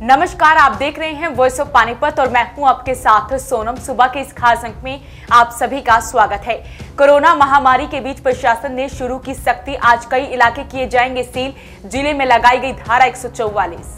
नमस्कार, आप देख रहे हैं वॉइस ऑफ पानीपत और मैं हूं आपके साथ सोनम। सुबह के इस खास अंक में आप सभी का स्वागत है। कोरोना महामारी के बीच प्रशासन ने शुरू की सख्ती। आज कई इलाके किए जाएंगे सील। जिले में लगाई गई धारा 144।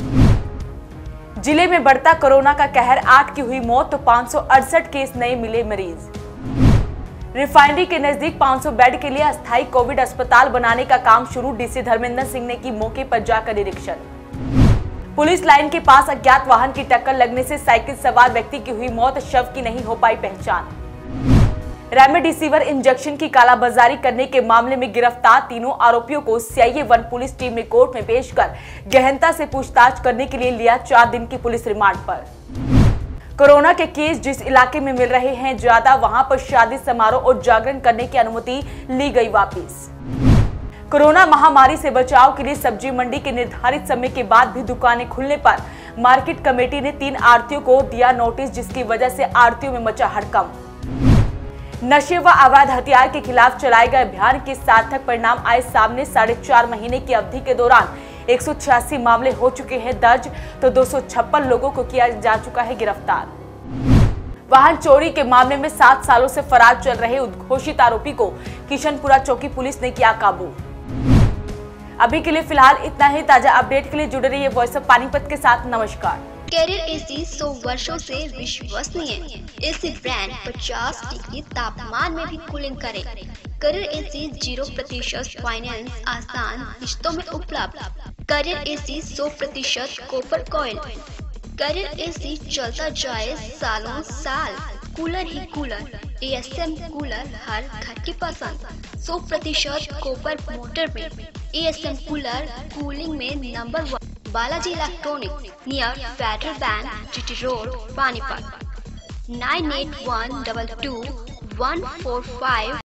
जिले में बढ़ता कोरोना का कहर, 8 की हुई मौत तो 568 केस नए मिले मरीज। रिफाइनरी के नजदीक 500 बेड के लिए अस्थायी कोविड अस्पताल बनाने का काम शुरू। डीसी धर्मेंद्र सिंह ने की मौके पर जाकर निरीक्षण। पुलिस लाइन के पास अज्ञात वाहन की टक्कर लगने से साइकिल सवार व्यक्ति की हुई मौत, शव की नहीं हो पाई पहचान। रेमडेसिविर इंजेक्शन की कालाबाजारी करने के मामले में गिरफ्तार तीनों आरोपियों को सीआईए 1 पुलिस टीम ने कोर्ट में पेश कर गहनता से पूछताछ करने के लिए लिया 4 दिन की पुलिस रिमांड पर। कोरोना के केस जिस इलाके में मिल रहे हैं ज्यादा, वहां पर शादी समारोह और जागरण करने की अनुमति ली गई वापिस। कोरोना महामारी से बचाव के लिए सब्जी मंडी के निर्धारित समय के बाद भी दुकानें खुलने पर मार्केट कमेटी ने 3 आढ़तियों को दिया नोटिस, जिसकी वजह से आढ़तियों में मचा हड़कंप। नशे व अवैध हथियार के खिलाफ चलाए गए अभियान के सार्थक परिणाम आए सामने। 4.5 महीने की अवधि के दौरान 186 मामले हो चुके हैं दर्ज, तो 256 लोगों को किया जा चुका है गिरफ्तार। वाहन चोरी के मामले में 7 सालों से फरार चल रहे उद्घोषित आरोपी को किशनपुरा चौकी पुलिस ने किया काबू। अभी के लिए फिलहाल इतना ही। ताजा अपडेट के लिए जुड़े रहिए वॉइस ऑफ पानीपत के साथ। नमस्कार। कैरियर एसी 100 वर्षों से विश्वसनीय एसी ब्रांड 50 डिग्री तापमान में भी कूलिंग करे। कैरियर एसी 0% फाइनेंस आसान किश्तों में उपलब्ध। Carrier AC 100% copper coil. Carrier AC चलता जाए सालों साल। कूलर ही कूलर, एएसएम कूलर हर घर की पसंद। 100% कॉपर मोटर में एएसएम कूलर कूलिंग में number 1। Balaji electronic near Federal Bank, GT road, Panipat. 98122145